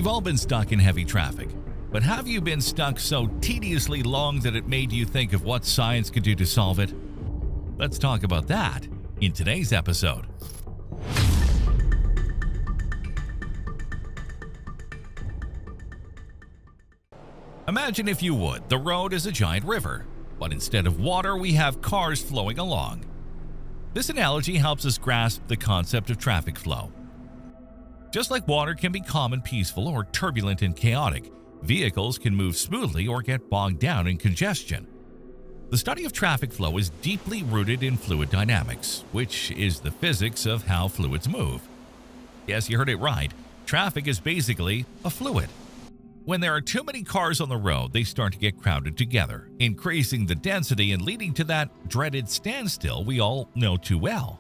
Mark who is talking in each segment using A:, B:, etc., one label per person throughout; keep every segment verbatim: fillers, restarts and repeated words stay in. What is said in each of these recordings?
A: We've all been stuck in heavy traffic, but have you been stuck so tediously long that it made you think of what science could do to solve it? Let's talk about that in today's episode. Imagine, if you would, the road is a giant river, but instead of water, we have cars flowing along. This analogy helps us grasp the concept of traffic flow. Just like water can be calm and peaceful or turbulent and chaotic, vehicles can move smoothly or get bogged down in congestion. The study of traffic flow is deeply rooted in fluid dynamics, which is the physics of how fluids move. Yes, you heard it right. Traffic is basically a fluid. When there are too many cars on the road, they start to get crowded together, increasing the density and leading to that dreaded standstill we all know too well.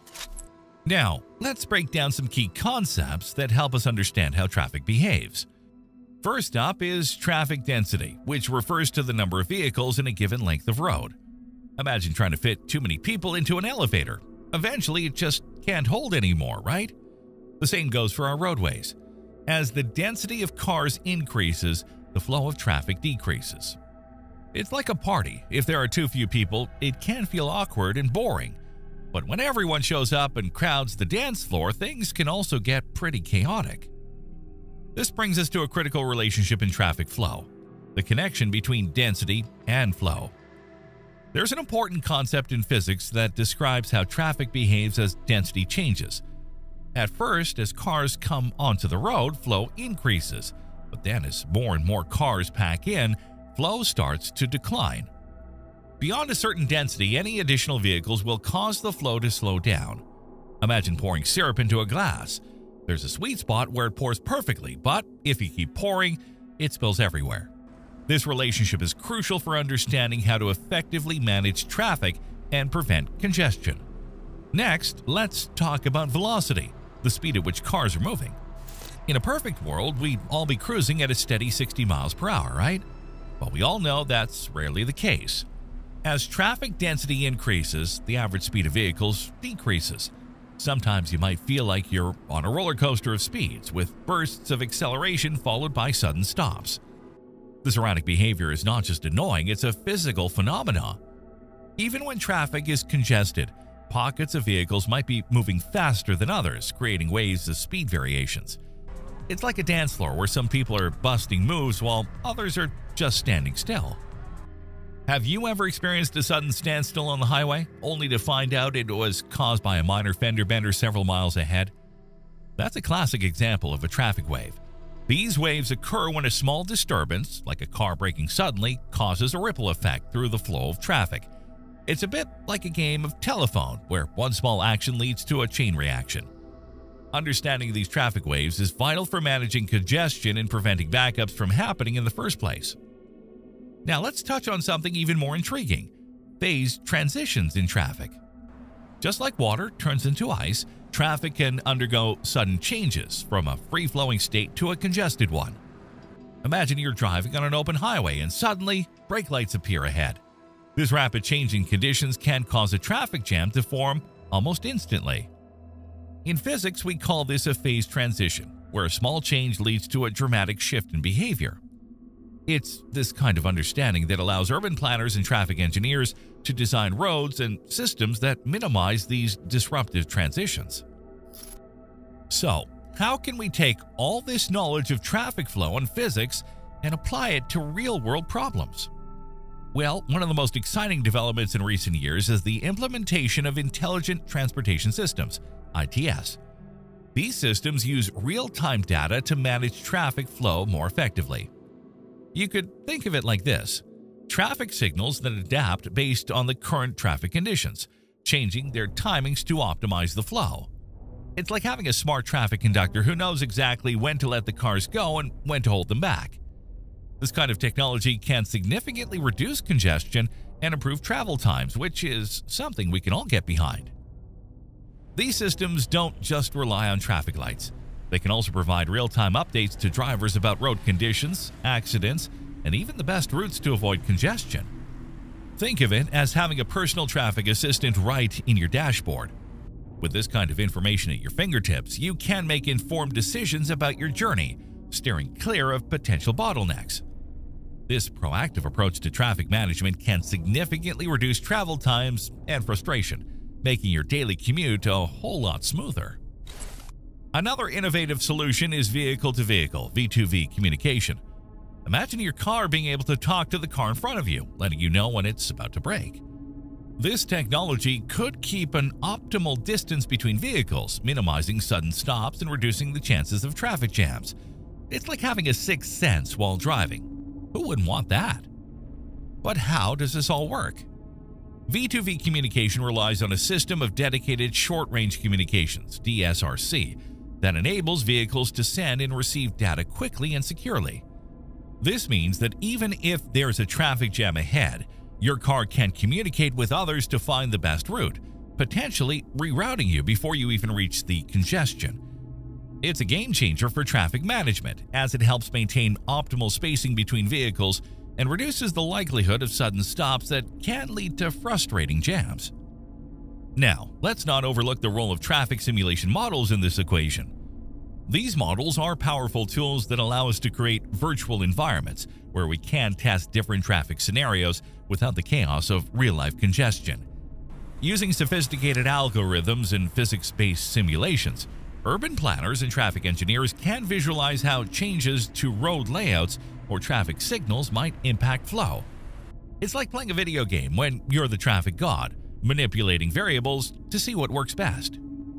A: Now, let's break down some key concepts that help us understand how traffic behaves. First up is traffic density, which refers to the number of vehicles in a given length of road. Imagine trying to fit too many people into an elevator. Eventually, it just can't hold anymore, right? The same goes for our roadways. As the density of cars increases, the flow of traffic decreases. It's like a party. If there are too few people, it can feel awkward and boring. But when everyone shows up and crowds the dance floor, things can also get pretty chaotic. This brings us to a critical relationship in traffic flow: the connection between density and flow. There's an important concept in physics that describes how traffic behaves as density changes. At first, as cars come onto the road, flow increases, but then as more and more cars pack in, flow starts to decline. Beyond a certain density, any additional vehicles will cause the flow to slow down. Imagine pouring syrup into a glass. There's a sweet spot where it pours perfectly, but if you keep pouring, it spills everywhere. This relationship is crucial for understanding how to effectively manage traffic and prevent congestion. Next, let's talk about velocity, the speed at which cars are moving. In a perfect world, we'd all be cruising at a steady sixty miles per hour, right? But we all know that's rarely the case. As traffic density increases, the average speed of vehicles decreases. Sometimes you might feel like you're on a roller coaster of speeds, with bursts of acceleration followed by sudden stops. This erratic behavior is not just annoying, it's a physical phenomenon. Even when traffic is congested, pockets of vehicles might be moving faster than others, creating waves of speed variations. It's like a dance floor where some people are busting moves while others are just standing still. Have you ever experienced a sudden standstill on the highway, only to find out it was caused by a minor fender bender several miles ahead? That's a classic example of a traffic wave. These waves occur when a small disturbance, like a car braking suddenly, causes a ripple effect through the flow of traffic. It's a bit like a game of telephone, where one small action leads to a chain reaction. Understanding these traffic waves is vital for managing congestion and preventing backups from happening in the first place. Now let's touch on something even more intriguing: phase transitions in traffic. Just like water turns into ice, traffic can undergo sudden changes from a free-flowing state to a congested one. Imagine you're driving on an open highway and suddenly brake lights appear ahead. This rapid change in conditions can cause a traffic jam to form almost instantly. In physics, we call this a phase transition, where a small change leads to a dramatic shift in behavior. It's this kind of understanding that allows urban planners and traffic engineers to design roads and systems that minimize these disruptive transitions. So, how can we take all this knowledge of traffic flow and physics and apply it to real-world problems? Well, one of the most exciting developments in recent years is the implementation of Intelligent Transportation Systems, I T S. These systems use real-time data to manage traffic flow more effectively. You could think of it like this: traffic signals that adapt based on the current traffic conditions, changing their timings to optimize the flow. It's like having a smart traffic conductor who knows exactly when to let the cars go and when to hold them back. This kind of technology can significantly reduce congestion and improve travel times, which is something we can all get behind. These systems don't just rely on traffic lights. They can also provide real-time updates to drivers about road conditions, accidents, and even the best routes to avoid congestion. Think of it as having a personal traffic assistant right in your dashboard. With this kind of information at your fingertips, you can make informed decisions about your journey, steering clear of potential bottlenecks. This proactive approach to traffic management can significantly reduce travel times and frustration, making your daily commute a whole lot smoother. Another innovative solution is vehicle-to-vehicle V two V communication. Imagine your car being able to talk to the car in front of you, letting you know when it's about to brake. This technology could keep an optimal distance between vehicles, minimizing sudden stops and reducing the chances of traffic jams. It's like having a sixth sense while driving. Who wouldn't want that? But how does this all work? V two V communication relies on a system of dedicated short-range communications, D S R C, that enables vehicles to send and receive data quickly and securely. This means that even if there's a traffic jam ahead, your car can communicate with others to find the best route, potentially rerouting you before you even reach the congestion. It's a game changer for traffic management, as it helps maintain optimal spacing between vehicles and reduces the likelihood of sudden stops that can lead to frustrating jams. Now, let's not overlook the role of traffic simulation models in this equation. These models are powerful tools that allow us to create virtual environments where we can test different traffic scenarios without the chaos of real-life congestion. Using sophisticated algorithms and physics-based simulations, urban planners and traffic engineers can visualize how changes to road layouts or traffic signals might impact flow. It's like playing a video game when you're the traffic god, manipulating variables to see what works best.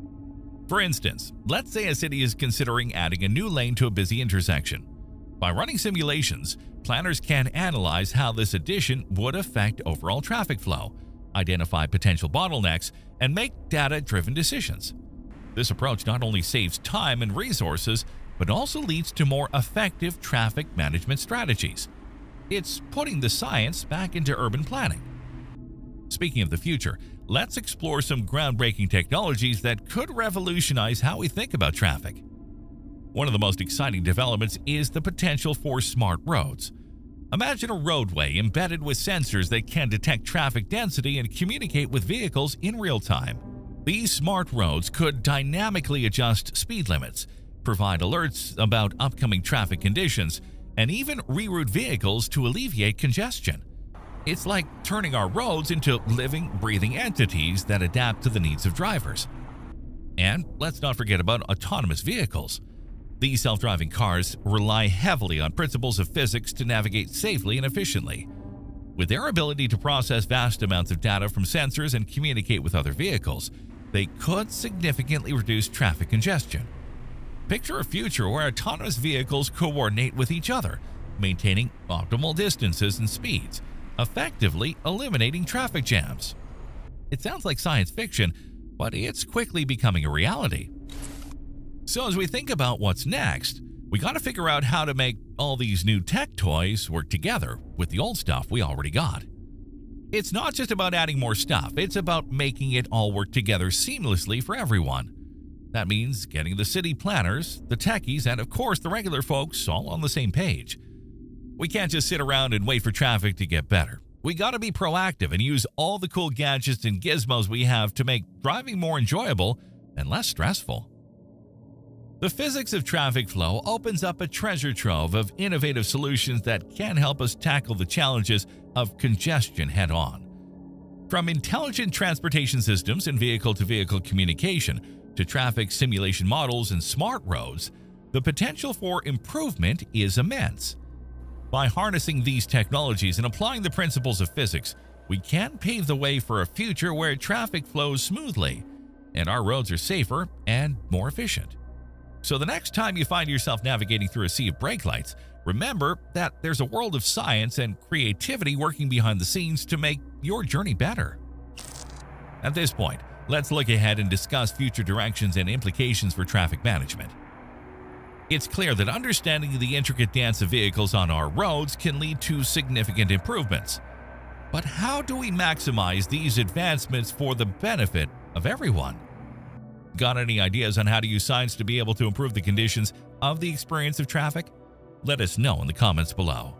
A: For instance, let's say a city is considering adding a new lane to a busy intersection. By running simulations, planners can analyze how this addition would affect overall traffic flow, identify potential bottlenecks, and make data-driven decisions. This approach not only saves time and resources, but also leads to more effective traffic management strategies. It's putting the science back into urban planning. Speaking of the future, let's explore some groundbreaking technologies that could revolutionize how we think about traffic. One of the most exciting developments is the potential for smart roads. Imagine a roadway embedded with sensors that can detect traffic density and communicate with vehicles in real time. These smart roads could dynamically adjust speed limits, provide alerts about upcoming traffic conditions, and even reroute vehicles to alleviate congestion. It's like turning our roads into living, breathing entities that adapt to the needs of drivers. And let's not forget about autonomous vehicles. These self-driving cars rely heavily on principles of physics to navigate safely and efficiently. With their ability to process vast amounts of data from sensors and communicate with other vehicles, they could significantly reduce traffic congestion. Picture a future where autonomous vehicles coordinate with each other, maintaining optimal distances and speeds, effectively eliminating traffic jams. It sounds like science fiction, but it's quickly becoming a reality. So as we think about what's next, we gotta figure out how to make all these new tech toys work together with the old stuff we already got. It's not just about adding more stuff, it's about making it all work together seamlessly for everyone. That means getting the city planners, the techies, and of course the regular folks all on the same page. We can't just sit around and wait for traffic to get better. We gotta be proactive and use all the cool gadgets and gizmos we have to make driving more enjoyable and less stressful. The physics of traffic flow opens up a treasure trove of innovative solutions that can help us tackle the challenges of congestion head-on. From intelligent transportation systems and vehicle-to-vehicle communication to traffic simulation models and smart roads, the potential for improvement is immense. By harnessing these technologies and applying the principles of physics, we can pave the way for a future where traffic flows smoothly and our roads are safer and more efficient. So the next time you find yourself navigating through a sea of brake lights, remember that there's a world of science and creativity working behind the scenes to make your journey better. At this point, let's look ahead and discuss future directions and implications for traffic management. It's clear that understanding the intricate dance of vehicles on our roads can lead to significant improvements. But how do we maximize these advancements for the benefit of everyone? Got any ideas on how to use science to be able to improve the conditions of the experience of traffic? Let us know in the comments below.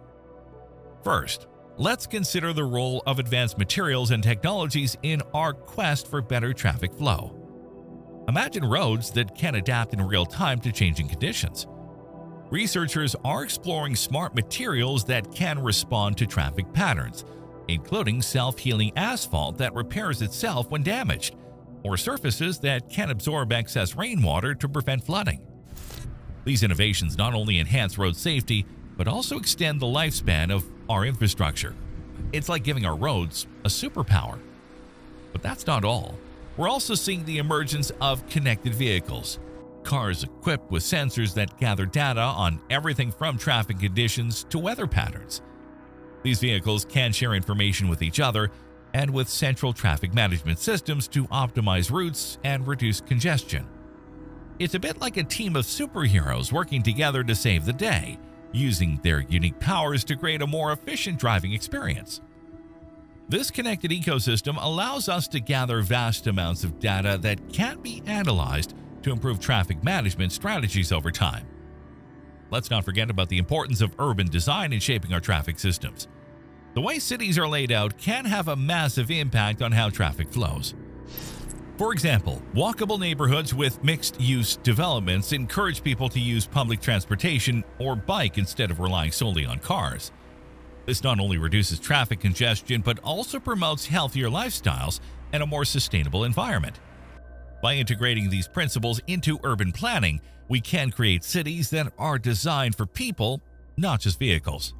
A: First, let's consider the role of advanced materials and technologies in our quest for better traffic flow. Imagine roads that can adapt in real time to changing conditions. researchers are exploring smart materials that can respond to traffic patterns, including self-healing asphalt that repairs itself when damaged, or surfaces that can absorb excess rainwater to prevent flooding. These innovations not only enhance road safety, but also extend the lifespan of our infrastructure. It's like giving our roads a superpower. But that's not all. We're also seeing the emergence of connected vehicles. Cars equipped with sensors that gather data on everything from traffic conditions to weather patterns. These vehicles can share information with each other and with central traffic management systems to optimize routes and reduce congestion. It's a bit like a team of superheroes working together to save the day, using their unique powers to create a more efficient driving experience. This connected ecosystem allows us to gather vast amounts of data that can be analyzed to improve traffic management strategies over time. Let's not forget about the importance of urban design in shaping our traffic systems. The way cities are laid out can have a massive impact on how traffic flows. For example, walkable neighborhoods with mixed-use developments encourage people to use public transportation or bike instead of relying solely on cars. This not only reduces traffic congestion, but also promotes healthier lifestyles and a more sustainable environment. By integrating these principles into urban planning, we can create cities that are designed for people, not just vehicles.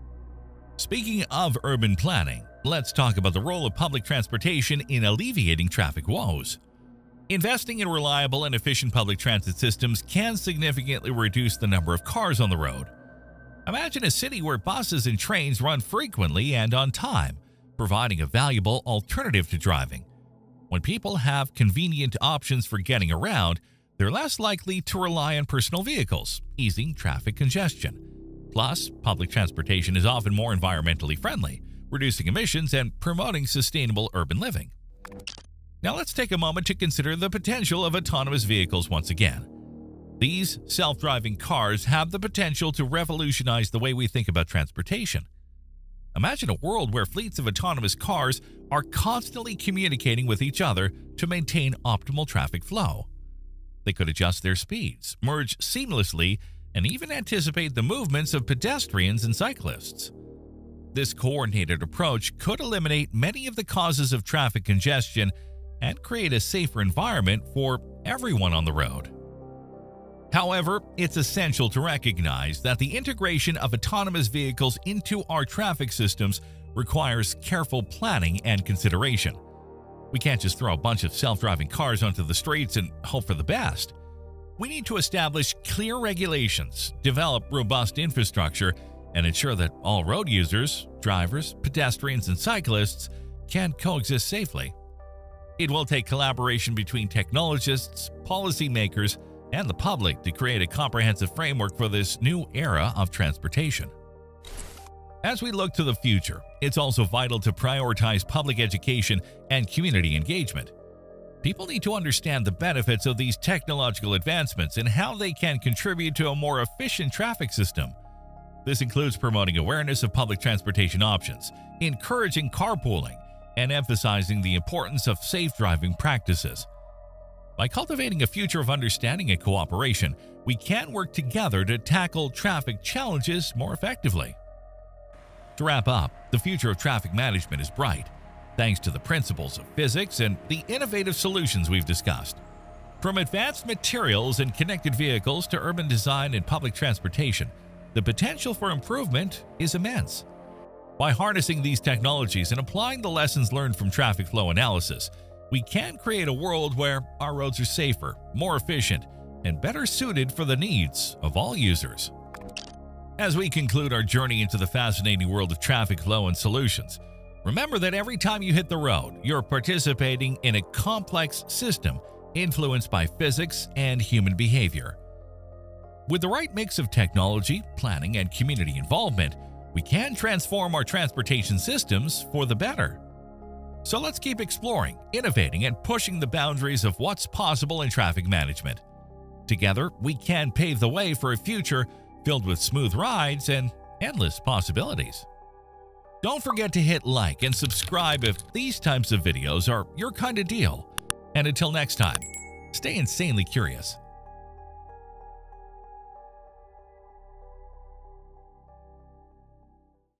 A: Speaking of urban planning, let's talk about the role of public transportation in alleviating traffic woes. Investing in reliable and efficient public transit systems can significantly reduce the number of cars on the road. Imagine a city where buses and trains run frequently and on time, providing a valuable alternative to driving. When people have convenient options for getting around, they're less likely to rely on personal vehicles, easing traffic congestion. Plus, public transportation is often more environmentally friendly, reducing emissions and promoting sustainable urban living. Now let's take a moment to consider the potential of autonomous vehicles once again. These self-driving cars have the potential to revolutionize the way we think about transportation. Imagine a world where fleets of autonomous cars are constantly communicating with each other to maintain optimal traffic flow. They could adjust their speeds, merge seamlessly, and even anticipate the movements of pedestrians and cyclists. This coordinated approach could eliminate many of the causes of traffic congestion and create a safer environment for everyone on the road. However, it's essential to recognize that the integration of autonomous vehicles into our traffic systems requires careful planning and consideration. We can't just throw a bunch of self-driving cars onto the streets and hope for the best. We need to establish clear regulations, develop robust infrastructure, and ensure that all road users, drivers, pedestrians, and cyclists can coexist safely. It will take collaboration between technologists, policymakers, and the public to create a comprehensive framework for this new era of transportation. As we look to the future, it's also vital to prioritize public education and community engagement. People need to understand the benefits of these technological advancements and how they can contribute to a more efficient traffic system. This includes promoting awareness of public transportation options, encouraging carpooling, and emphasizing the importance of safe driving practices. By cultivating a future of understanding and cooperation, we can work together to tackle traffic challenges more effectively. To wrap up, the future of traffic management is bright, thanks to the principles of physics and the innovative solutions we've discussed. From advanced materials and connected vehicles to urban design and public transportation, the potential for improvement is immense. By harnessing these technologies and applying the lessons learned from traffic flow analysis, we can create a world where our roads are safer, more efficient, and better suited for the needs of all users. As we conclude our journey into the fascinating world of traffic flow and solutions, remember that every time you hit the road, you're participating in a complex system influenced by physics and human behavior. With the right mix of technology, planning, and community involvement, we can transform our transportation systems for the better. So let's keep exploring, innovating, and pushing the boundaries of what's possible in traffic management. Together, we can pave the way for a future filled with smooth rides and endless possibilities. Don't forget to hit like and subscribe if these types of videos are your kind of deal. And until next time, stay insanely curious.